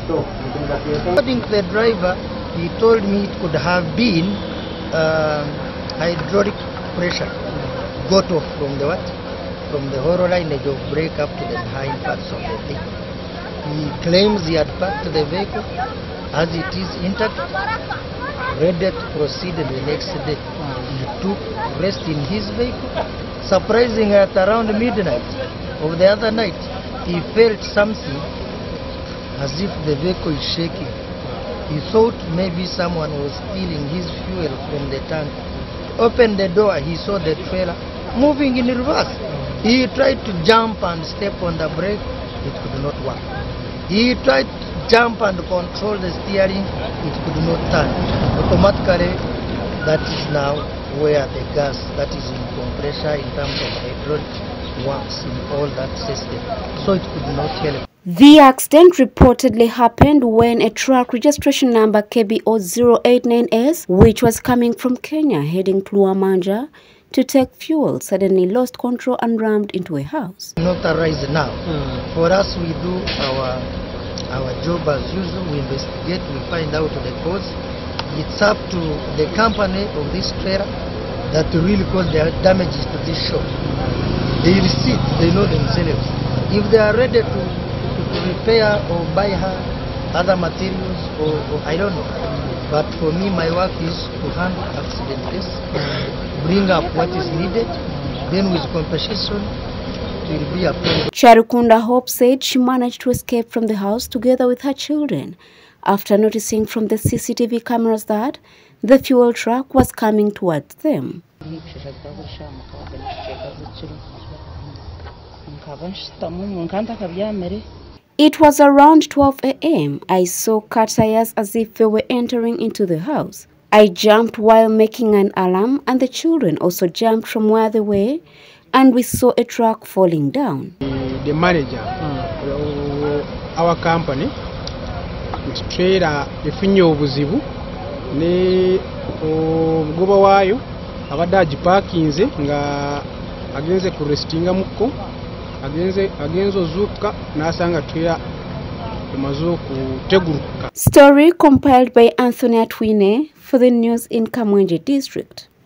According to the driver, he told me it could have been hydraulic pressure got off from the what? From the hollow lineage of brake up to the behind parts of the vehicle. He claims he had parked the vehicle as it is intact, ready to proceed the next day. He took rest in his vehicle. Surprisingly, at around midnight of the other night, he felt something as if the vehicle is shaking. He thought maybe someone was stealing his fuel from the tank. Opened the door, he saw the trailer moving in reverse. He tried to jump and step on the brake, it could not work. He tried to jump and control the steering, it could not turn. Automatically, that is now where the gas that is in compressor in terms of hydraulic works in all that system. So it could not help. The accident reportedly happened when a truck registration number KBO089S, which was coming from Kenya heading to Luamanja to take fuel, suddenly lost control and rammed into a house. Not arise now. For us, we do our job as usual. We investigate, we find out the cause. It's up to the company of this trailer that really caused the damages to this shop. They will see it, they know themselves. If they are ready to repair or buy her other materials or I don't know. But for me, my work is to handle accident cases, bring up what is needed, then with compensation it will be approved. Charukunda Hope said she managed to escape from the house together with her children after noticing from the CCTV cameras that the fuel truck was coming towards them. It was around 12 a.m. I saw car tires as if they were entering into the house. I jumped while making an alarm, and the children also jumped from where they were, and we saw a truck falling down. The manager of our company, Mr. Trader, yafunye obuzibu ne omugoba waayo abadde agipakinze nga agenze ku restinga muko agenze ozuuka n'asanga trailer emaze okuteguruka. Story compiled by Anthony Atwine for the news in Kamwenje District.